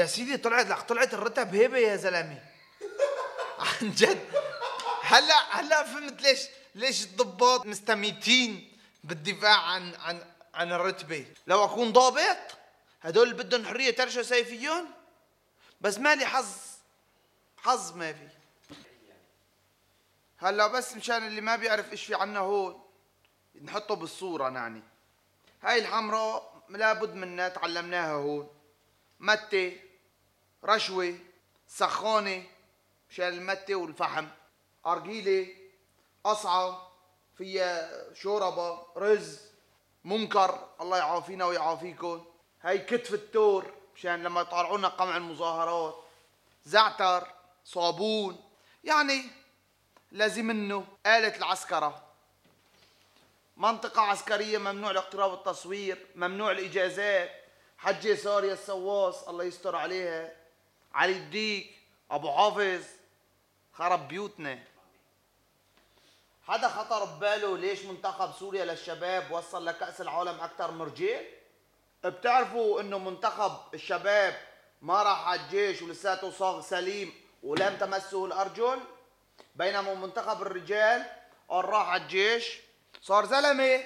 يا سيدي طلعت الرتب هيبه يا زلمه. عن جد. هلا فهمت ليش الضباط مستميتين بالدفاع عن الرتبه. لو اكون ضابط هدول اللي بدهم حريه ترشوا سيفيون، بس مالي حظ ما في. هلا بس مشان اللي ما بيعرف ايش في عنا هون نحطه بالصوره. يعني هاي الحمراء لابد منها تعلمناها هون: متة، رشوة، سخانة مشان المتة والفحم، أرجيلة، قصعة فيها شوربة، رز، منكر الله يعافينا ويعافيكم. هاي كتف التور مشان لما يطالعونا قمع المظاهرات، زعتر، صابون، يعني لازم منه آلة العسكرة. منطقة عسكرية ممنوع الاقتراب والتصوير، ممنوع الإجازات. حجة سارية السواس الله يستر عليها، علي الديك، أبو حافظ، خرب بيوتنا. حدا خطر بباله ليش منتخب سوريا للشباب وصل لكأس العالم أكثر من رجال؟ بتعرفوا إنه منتخب الشباب ما راح على الجيش ولساته صاغ سليم ولم تمسه الأرجل، بينما منتخب الرجال قال راح على الجيش صار زلمه.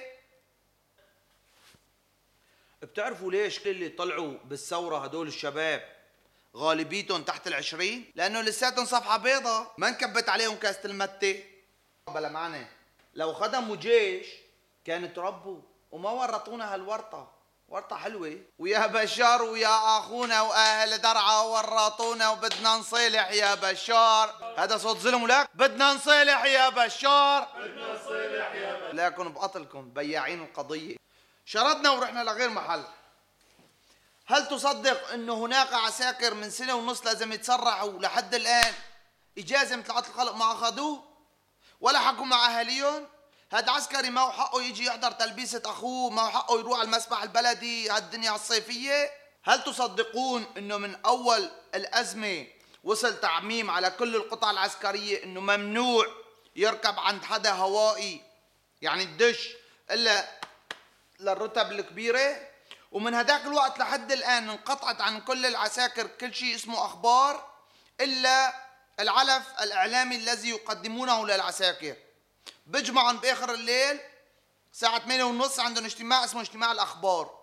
بتعرفوا ليش كل اللي طلعوا بالثورة هدول الشباب غالبيتهم تحت ال20؟ لأنه لساتهم صفحة بيضة، ما انكبت عليهم كاسة المتة. بلا معنى، لو خدموا جيش كانوا تربوا وما ورطونا هالورطة. ورطة حلوة. ويا بشار ويا أخونا وأهل درعا ورطونا وبدنا نصيلح يا بشار. هذا صوت ظلم لك؟ بدنا نصيلح يا بشار، بدنا نصيلح يا بشار. لكن بقتلكم بياعين القضية. شردنا ورحنا لغير محل. هل تصدق انه هناك عساكر من سنة ونص لازم يتسرعوا لحد الان اجازة مثل عطل الخلق ما اخذوه ولا حكوا مع اهاليهم؟ هذا عسكري ما هو حقه يجي يحضر تلبيسة اخوه، ما هو حقه يروح على المسبح البلدي هالدنيا الصيفية؟ هل تصدقون انه من اول الازمة وصل تعميم على كل القطع العسكرية انه ممنوع يركب عند حدا هوائي، يعني الدش، الا للرتب الكبيرة؟ ومن هداك الوقت لحد الآن انقطعت عن كل العساكر كل شيء اسمه أخبار إلا العلف الإعلامي الذي يقدمونه للعساكر. بجمعهم بآخر الليل الساعة 8:30 عندهم اجتماع اسمه اجتماع الأخبار.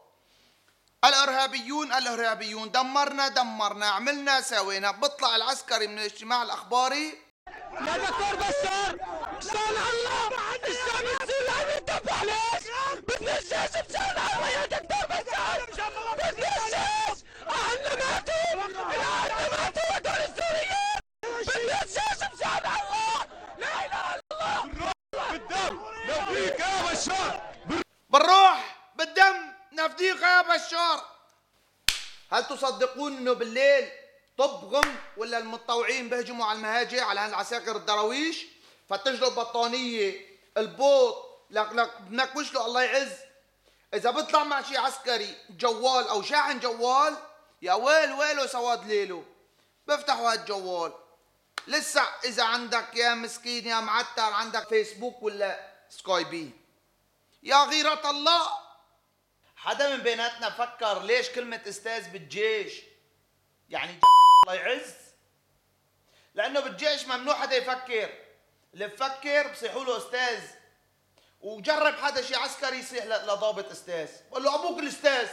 الإرهابيون دمرنا عملنا سوينا. بطلع العسكري من الاجتماع الأخباري: يا دكتور بشار مشان الله الشعب السوري عم يتذبح ليش؟ بدنا الجيش مشان الله يا دكتور بشار، بدنا الجيش. اهلنا ماتوا، الأهل ماتوا هدول السوريين، بدنا الجيش مشان الله. لا اله الا الله. بالدم نفديك يا بشار، بالروح بالدم نفديك يا بشار. هل تصدقون انه بالليل طب غم ولا المتطوعين بيهجموا على المهاجع على هالعساكر الدراويش، فتش له البطانيه البوط لك بنكوش له الله يعز. اذا بيطلع مع شي عسكري جوال او شاحن جوال، يا ويله سواد ليله بفتحوا هالجوال. لسه اذا عندك يا مسكين يا معتر عندك فيسبوك ولا سكايبي. يا غيرة الله، حدا من بيناتنا فكر ليش كلمة استاذ بالجيش يعني الله يعز؟ لأنه بالجيش ممنوع حدا يفكر، اللي بفكر بصيحوا له استاذ. وجرب حدا شي عسكري يصيح لضابط استاذ، بقول له ابوك الاستاذ.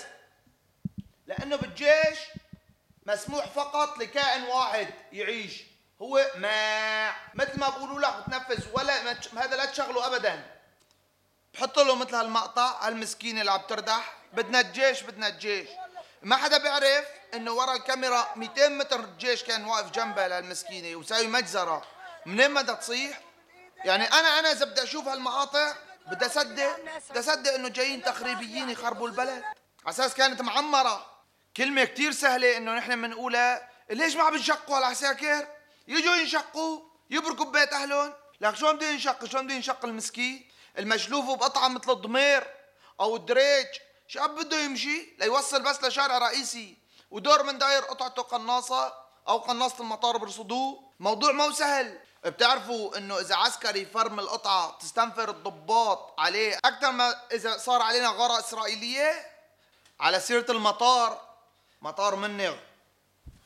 لأنه بالجيش مسموح فقط لكائن واحد يعيش، هو ما مثل ما بقولوا لك بتنفذ، ولا هذا لا تشغله ابدا. بحط له مثل هالمقطع هالمسكينه اللي عم تردح: بدنا الجيش. ما حدا بيعرف انه ورا الكاميرا 200 متر الجيش كان واقف جنبها لهالمسكينه وساوي مجزره. منين بدها تصيح؟ يعني انا اذا بدي اشوف هالمقاطع بدي اصدق انه جايين تخريبيين يخربوا البلد على اساس كانت معمره. كلمه كتير سهله انه نحن بنقولها: ليش ما عم بنشقوا هالعساكر؟ يجوا ينشقوا يبركوا ببيت اهلهم. لك شلون بده ينشق المسكين المجلوف بقطعه مثل الضمير او الدريج؟ شاب بده يمشي ليوصل بس لشارع رئيسي ودور من داير قطعته قناصه او قناصه المطار برصدوه. موضوع مو سهل. بتعرفوا انه اذا عسكري فرم القطعه تستنفر الضباط عليه اكثر ما اذا صار علينا غاره اسرائيليه؟ على سيره المطار، مطار منغ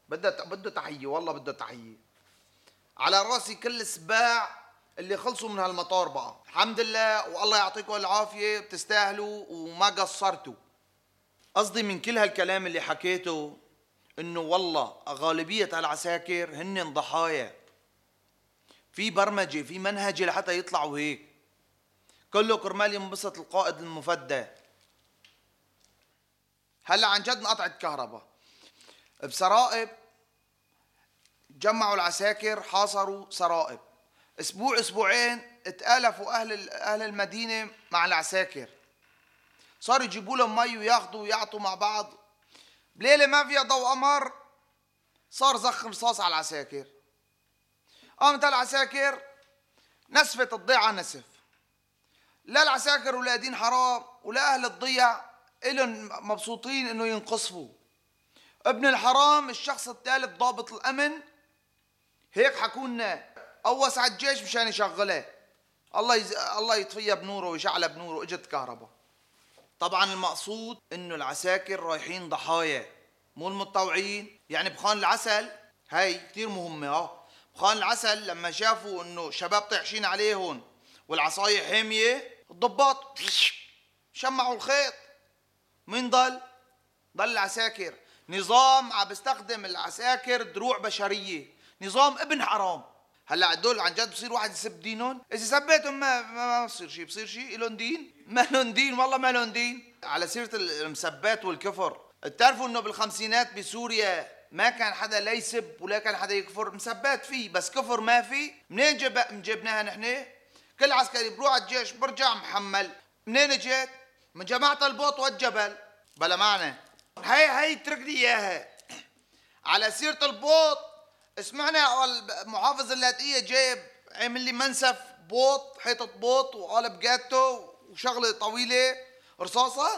بده تحية، والله بده تحية. على راسي كل السباع اللي خلصوا من هالمطار بقى، الحمد لله والله يعطيكم العافية، بتستاهلوا وما قصرتوا. قصدي من كل هالكلام اللي حكيته انه والله غالبية هالعساكر هن ضحايا، في برمجة في منهجة لحتى يطلعوا هيك، كله كرمال ينبسط القائد المفدى. هلا عن جد انقطعت الكهرباء بسرائب، جمعوا العساكر حاصروا سرائب، اسبوع اسبوعين اتآلفوا اهل المدينة مع العساكر، صاروا يجيبوا لهم مي وياخذوا ويعطوا مع بعض. بليلة ما فيها ضوء قمر صار زخ رصاص على العساكر، قامت العساكر نسفت الضيعة نسف، لا العساكر ولادين حرام ولا اهل الضيع الهم مبسوطين انه ينقصفوا. ابن الحرام الشخص الثالث ضابط الامن هيك حكولنا قوس على الجيش مشان يشغله، الله يطفيها بنوره ويشعلها بنوره، اجت كهرباء. طبعا المقصود انه العساكر رايحين ضحايا مو المتطوعين. يعني بخان العسل هاي كثير مهمه، بخان العسل لما شافوا انه شباب طيحشين عليهم والعصاية حاميه، الضباط شمعوا الخيط. مين ضل العساكر. نظام عم بيستخدم العساكر دروع بشريه، نظام ابن حرام. هلا هدول عن جد بصير واحد يسب دينهم؟ اذا سبيتهم ما بصير شيء، بصير شيء لهم دين؟ ما لهم دين، والله ما لهم دين. على سيره المسبات والكفر، بتعرفوا انه بالخمسينات بسوريا ما كان حدا لا يسب ولا كان حدا يكفر، مسبات فيه بس كفر ما في. منين جبناها نحن؟ كل عسكري بروح على الجيش برجع محمل. منين اجت؟ من جماعة البوط والجبل. بلا معنى. هي اترك لي اياها. على سيرة البوط، سمعنا المحافظ اللاذقية جايب عامل لي منسف بوط، حيطة بوط وقالب جاتو وشغلة طويلة رصاصة.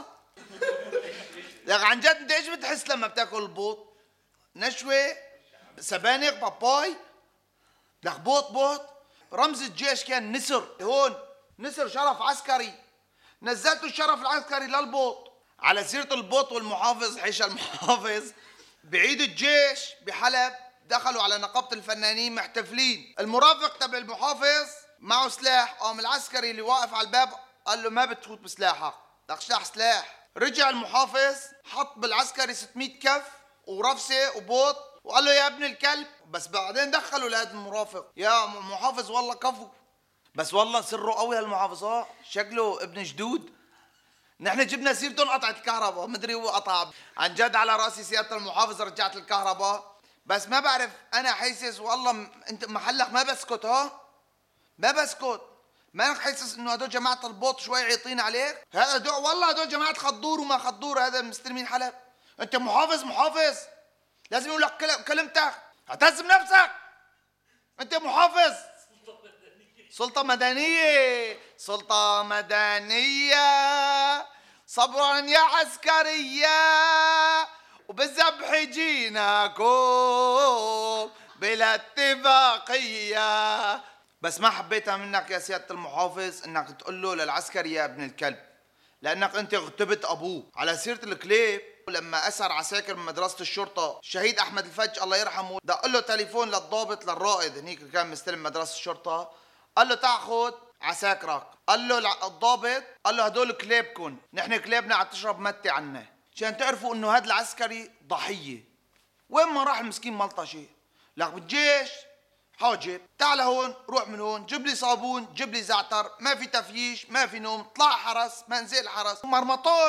يا عن جد انت ايش بتحس لما بتاكل البوط؟ نشوة؟ سبانخ؟ باباي؟ لك بوط. رمز الجيش كان نسر، هون نسر شرف عسكري، نزلت الشرف العسكري للبوط. على سيرة البوط والمحافظ، حيش المحافظ بعيد الجيش بحلب دخلوا على نقابة الفنانين محتفلين، المرافق تبع المحافظ معه سلاح، قام العسكري اللي واقف على الباب قال له ما بتفوت بسلاحك، بدك سلاح. رجع المحافظ حط بالعسكري 600 كف ورفسه وبوط وقال له يا ابن الكلب، بس بعدين دخلوا لهذا المرافق يا محافظ والله كفو، بس والله سره قوي هالمحافظات، شكله ابن جدود. نحن جبنا سيرته انقطعت الكهرباء، مدري هو قطع عن جد. على راسي سيادة المحافظ رجعت الكهرباء، بس ما بعرف انا حاسس والله انت محلك ما بسكت، ما بسكت. مانك حاسس انه هدول جماعة البوط شوي عيطين عليك؟ هدول والله هدول جماعة خضور وما خضور، هذا مستلمين حلب. انت محافظ لازم يقول لك كلمتك، اعتز بنفسك. انت محافظ. سلطة مدنية صبرا يا عسكرية، وبالذبح جيناكم بلا اتفاقية. بس ما حبيتها منك يا سيادة المحافظ انك تقول له للعسكري يا ابن الكلب، لانك انت اغتبت ابوه. على سيرة الكليب، لما اسر عساكر من مدرسة الشرطة الشهيد احمد الفج الله يرحمه، دق له تليفون للضابط للرائد هنيك كان مستلم مدرسة الشرطة، قال له تاخذ عساكرك. قال له الضابط، قال له هدول كليبكن، نحن كليبنا عم تشرب متي عنا، عشان تعرفوا انه هذا العسكري ضحية. وين ما راح المسكين ملطشة. لك بالجيش حاجب، تعال هون روح من هون، جيب لي صابون، جيب لي زعتر، ما في تفييش، ما في نوم، طلع حرس، ما نزل حرس، مرمطون.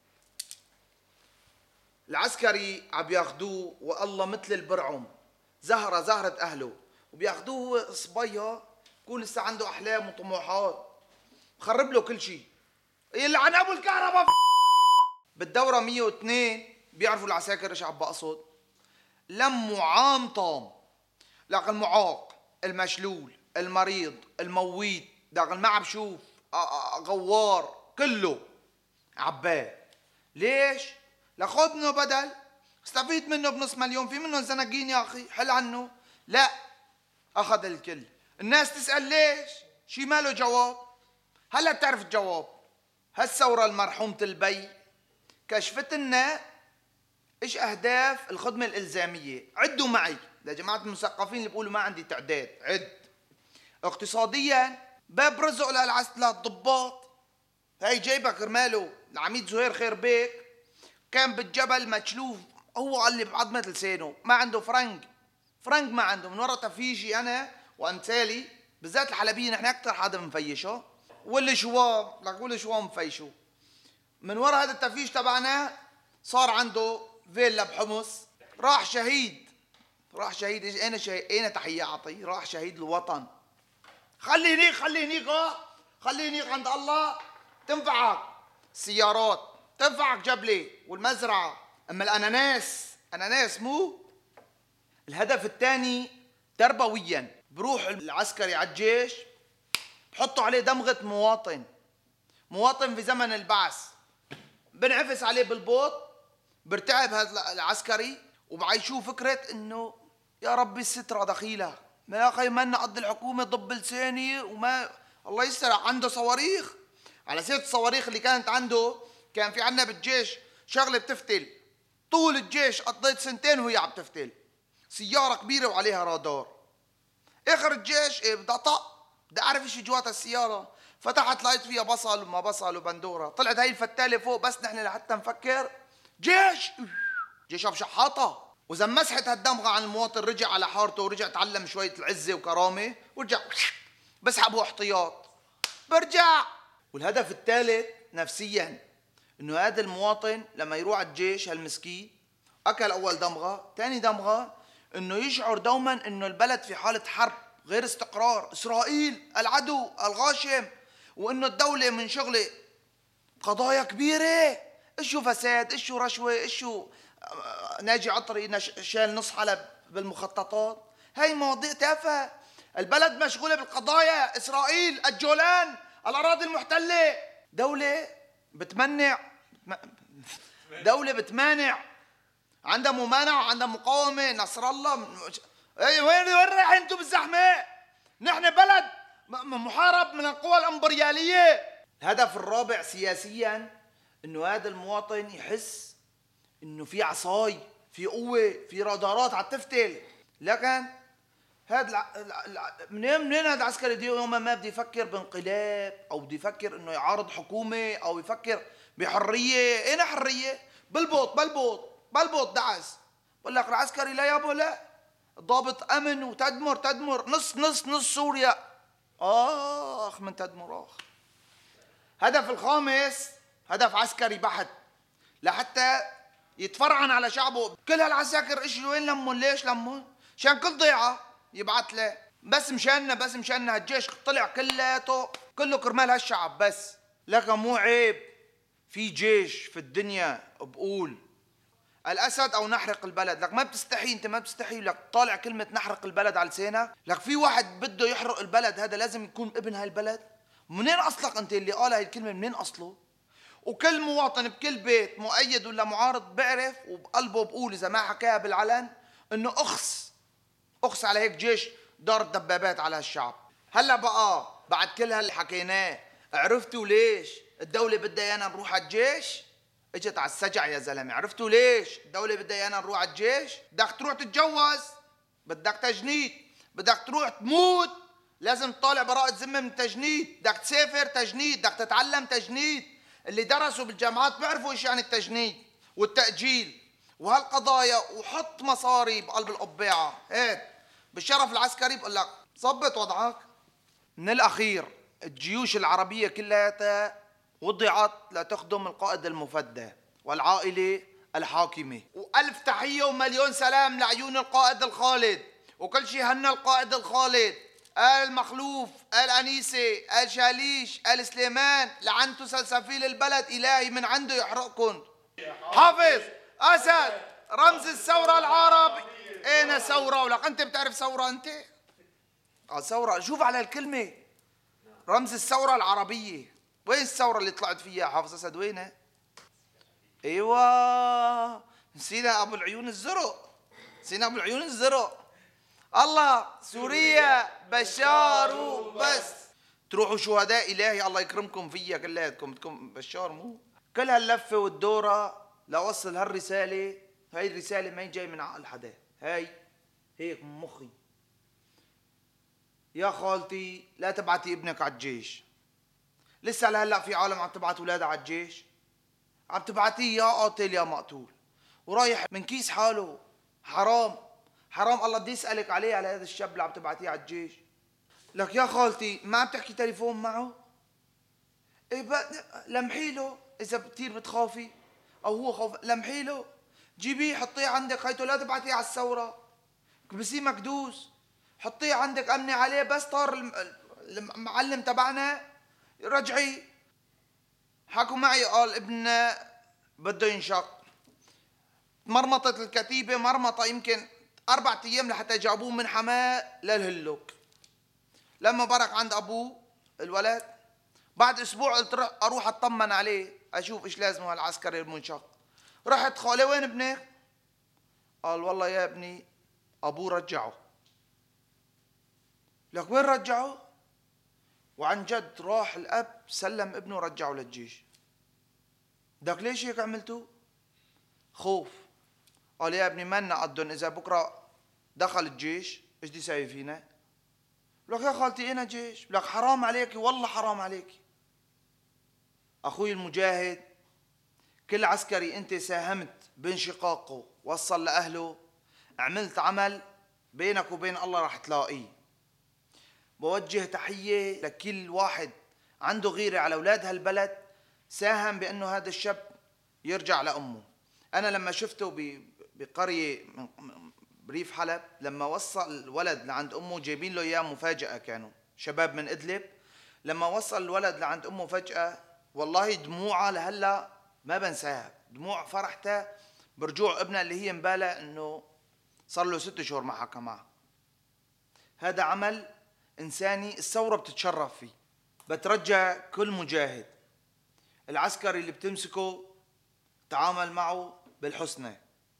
العسكري عم ياخذوه والله مثل البرعم، زهرة اهله، وبياخذوه صبية بكون لسه عنده احلام وطموحات، خرب له كل شيء. يلعن ابو الكهرباء. بالدورة 102 بيعرفوا العساكر ايش عم بقصد؟ لموا عام طام، لكن المعاق، المشلول، المريض، المويت، لكن ما عم شوف غوار، كله عباه. ليش؟ لخذ منه بدل، استفيد منه بنص مليون، في منه زنقين يا اخي، حل عنه. لا، اخذ الكل. الناس تسأل ليش؟ شي ما له جواب. هلا بتعرف الجواب. هالثورة المرحومة البي كشفت لنا ايش اهداف الخدمة الالزامية؟ عدوا معي لجماعة المثقفين اللي بيقولوا ما عندي تعداد، عد. اقتصاديا باب رزق للضباط، هاي جايبه كرماله العميد زهير خير بيك، كان بالجبل متشلوف، هو قال لي بعظمة لسانه ما عنده فرنك ما عنده، من ورا تفيجي انا وامثالي بالذات الحلبيين، نحن اكثر حدا بنفيشه، واللي شوام لك واللي شوام مفيشه، من ورا هذا التفيش تبعنا صار عنده فيلا بحمص، راح شهيد اين تحية اعطي، راح شهيد الوطن. خلي هنيك عند الله تنفعك السيارات، تنفعك جبلة والمزرعة، اما الاناناس مو. الهدف الثاني تربويا، بروح العسكري على الجيش بحطوا عليه دمغة مواطن في زمن البعث، بنعفس عليه بالبوط، برتعب هذا العسكري وبعيشوه فكرة انه يا ربي السترة دخيلة، ما يا اخي منا قد الحكومة ضب لساني وما الله يستر. عنده صواريخ، على سيرة الصواريخ اللي كانت عنده، كان في عنا بالجيش شغلة بتفتل طول الجيش، قضيت 2 وهي عم تفتل، سيارة كبيرة وعليها رادار. اخر الجيش بدي اطق، بدي اعرف ايش جوات السيارة، فتحت لقيت فيها بصل وما بصل وبندورة، طلعت هاي الفتالة فوق، بس نحن لحتى نفكر جيش ابو شحاطة. واذا مسحت هالدمغة عن المواطن رجع على حارته ورجع تعلم شوية العزة وكرامة ورجع بسحبه احتياط برجع. والهدف الثالث نفسيا، انه هذا المواطن لما يروح على الجيش هالمسكين اكل اول دمغة، ثاني دمغة انه يشعر دوما انه البلد في حالة حرب، غير استقرار، اسرائيل العدو الغاشم، وانه الدولة من شغلة قضايا كبيرة، اشو فساد، اشو رشوة، اشو ناجي عطري شال نص حلب بالمخططات، هاي مواضيع تافهة. البلد مشغولة بالقضايا، اسرائيل، الجولان، الاراضي المحتلة، دولة بتمانع، عندها ممانعة وعندها مقاومة، نصر الله وين رايحين انتم بالزحمة؟ نحن بلد محارب من القوى الامبريالية. الهدف الرابع سياسيا، انه هذا المواطن يحس انه في عصاي، في قوة، في رادارات على التفتل. لكن هذا منين هذا العسكري دي يوم ما بده يفكر بانقلاب او بده يفكر انه يعارض حكومة او يفكر بحرية؟ اين حرية؟ بالبوط دعس. بقول لك العسكري لا يابا لا، ضابط امن وتدمر نص سوريا، اخ من تدمر اخ. هدف الخامس هدف عسكري بحت، لحتى يتفرعن على شعبه. كل هالعساكر ايش وين لمون؟ ليش لمون؟ عشان كل ضيعه يبعت له، بس مشاننا هالجيش طلع كله كرمال هالشعب بس. لكن مو عيب في جيش في الدنيا بقول الاسد او نحرق البلد؟ لك ما بتستحي، انت ما بتستحي لك طالع كلمه نحرق البلد على لسانك؟ لك في واحد بده يحرق البلد، هذا لازم يكون ابن هاي البلد؟ منين اصلك انت اللي قال هاي الكلمه؟ منين اصله؟ وكل مواطن بكل بيت مؤيد ولا معارض بيعرف وبقلبه بقول اذا ما حكاها بالعلن انه اخس على هيك جيش دار الدبابات على هالشعب. هلا بقى بعد كل هاللي حكيناه، عرفتوا ليش الدولة بدها ايانا نروح على الجيش؟ اجت على السجع يا زلمه. عرفتوا ليش الدولة بدها ايانا نروح على الجيش؟ بدك تروح تتجوز، بدك تجنيد، بدك تروح تموت لازم تطالع براءة ذمة من التجنيد، بدك تسافر تجنيد، بدك تتعلم تجنيد. اللي درسوا بالجامعات بيعرفوا ايش يعني التجنيد والتأجيل وهالقضايا، وحط مصاري بقلب القباعة. هيك بالشرف العسكري بقول لك ظبط وضعك. من الأخير، الجيوش العربية كلها وضعت لتخدم القائد المفدى والعائلة الحاكمة، وألف تحية ومليون سلام لعيون القائد الخالد، وكل شي هنا القائد الخالد، آل مخلوف، آل أنيسة، آل شاليش، آل سليمان، لعنتوا سلسفيل البلد، إلهي من عنده يحرقكن. حافظ أسد رمز الثورة العربي. أين ثورة؟ ولك أنت بتعرف ثورة أنت؟ ثورة، شوف على الكلمة، رمز الثورة العربية. وين الثورة اللي طلعت فيها حافظ أسد؟ وينها؟ ايوه نسينا ابو العيون الزرق. الله سوريا بشار وبس. تروحوا شهداء الهي الله يكرمكم فيها كلياتكم، بدكم بشار مو؟ كل هاللفه والدوره لاوصل هالرساله هاي الرسالة ما جاي من عقل حدا، هاي هيك من مخي. يا خالتي لا تبعتي ابنك على الجيش. لسه لهلا في عالم عم تبعت اولادها على الجيش، عم تبعتيه يا قاتل يا مقتول، ورايح من كيس حاله. حرام حرام، الله بدي اسالك عليه، على هذا الشاب اللي عم تبعتيه على الجيش. لك يا خالتي ما عم تحكي تليفون معه؟ إيه لمحي له اذا كثير بتخافي او هو خوف، لمحي له، جيبيه حطيه عندك، خيته لا تبعتيه على الثوره، كبسيه مكدوس، حطيه عندك، امني عليه، بس طار المعلم تبعنا رجعي. حكوا معي قال ابننا بده ينشق. مرمطت الكتيبه مرمطه يمكن 4 أيام لحتى جابوه من حماه للهلوك. لما برك عند ابوه الولد بعد اسبوع قلت اروح اطمن عليه اشوف ايش لازمه هالعسكري المنشق. رحت خالي وين ابنك؟ قال والله يا ابني ابوه رجعه. لك وين رجعه؟ وعن جد راح الاب سلم ابنه رجعه للجيش. دك ليش هيك عملتوا؟ خوف. قال يا ابني منا قدن اذا بكره دخل الجيش ايش بدي يساوي فينا؟ لك يا خالتي انا جيش. لك حرام عليكي والله حرام عليكي. اخوي المجاهد، كل عسكري انت ساهمت بانشقاقه وصل لاهله، عملت عمل بينك وبين الله رح تلاقيه. بوجه تحية لكل واحد عنده غيرة على أولاد هالبلد ساهم بأنه هذا الشاب يرجع لأمه. أنا لما شفته بقرية بريف حلب، لما وصل الولد لعند أمه، جايبين له إياه مفاجأة، كانوا شباب من إدلب، لما وصل الولد لعند أمه فجأة والله دموعه لهلا ما بنساها، دموع فرحته برجوع ابنها اللي هي مبالة إنه صار له 6 شهور ما حكى معه. هذا عمل إنساني الثورة بتتشرف فيه. بترجى كل مجاهد العسكري اللي بتمسكه تعامل معه بالحسنى.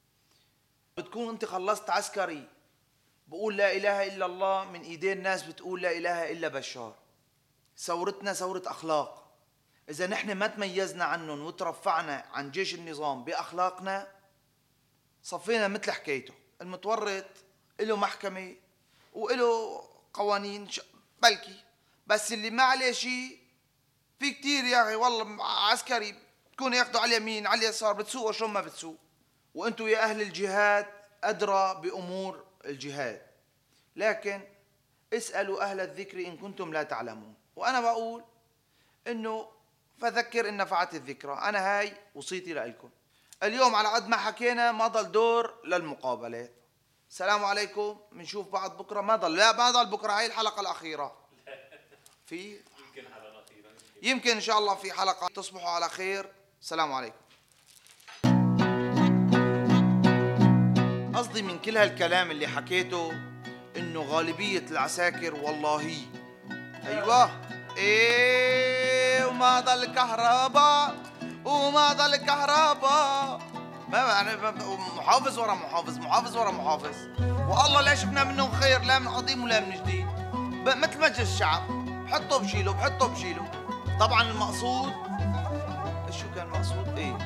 بتكون انت خلصت عسكري بقول لا إله إلا الله من إيدين ناس بتقول لا إله إلا بشار. ثورتنا ثورة أخلاق. إذا نحن ما تميزنا عنهم وترفعنا عن جيش النظام بأخلاقنا صفينا مثل حكايته. المتورط له محكمة وله قوانين بلكي، بس اللي ما عليه شيء في كتير يا أخي والله عسكري تكون ياخدوا على اليمين على اليسار، بتسوق وشو ما بتسوق. وانتم يا أهل الجهاد أدرى بأمور الجهاد، لكن اسألوا أهل الذكر إن كنتم لا تعلمون. وأنا بقول إنه فذكر إن نفعت الذكرى. أنا هاي وصيتي لكم اليوم. على قد ما حكينا ما ضل دور للمقابلات. السلام عليكم، بنشوف بعض بكره. ما ضل بكره، هاي الحلقه الاخيره. في يمكن حلقه اخيره، يمكن ان شاء الله في حلقه. تصبحوا على خير. السلام عليكم. قصدي من كل هالكلام اللي حكيته انه غالبيه العساكر والله ايوه ايه وما ضل كهرباء وما ضل كهرباء. ما محافظ ورا محافظ، محافظ ورا محافظ، والله لا شفنا منهم خير، لا من قديم ولا من جديد. مثل مجلس الشعب، بحطه بشيله بحطه بشيله. طبعا المقصود شو كان المقصود؟ ايه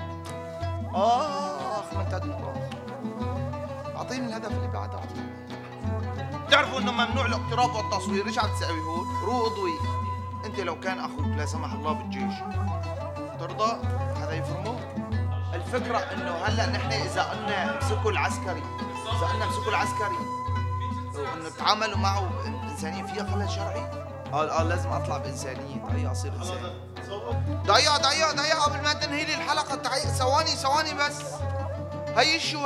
من الديمقراطية. اعطيني الهدف اللي بعده. بتعرفوا انه ممنوع الاقتراب والتصوير. ايش عم تسوي هون؟ روح اضوي. انت لو كان اخوك لا سمح الله بالجيش ترضى هذا يفرمه؟ الفكرة انه هلا نحن اذا قلنا امسكوا العسكري، اذا قلنا امسكوا العسكري وانه تعاملوا معه بانسانية، فيها خلل شرعي؟ قال لازم اطلع بانسانية. دقيقة اصير انساني. دقيقة قبل ما تنهي لي الحلقة. دقيقة ثواني بس. هي الشو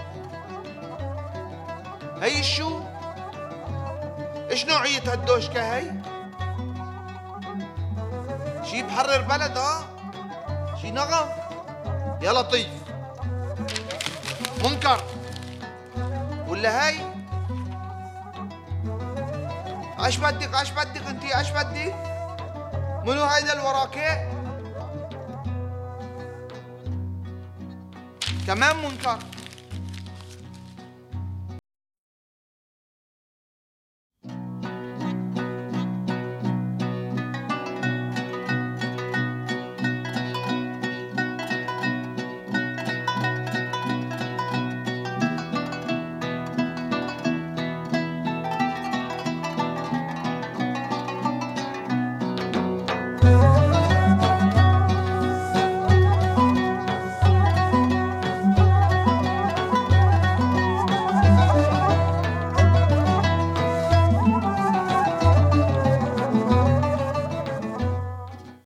هي الشو؟ ايش نوعية هالدوشكة هي؟ شي بحرر بلد؟ شي نغم؟ يا لطيف منكر ولا هاي؟ ايش بدك انتي؟ ايش بدك؟ منو هيدا الوراكي؟ كمان منكر.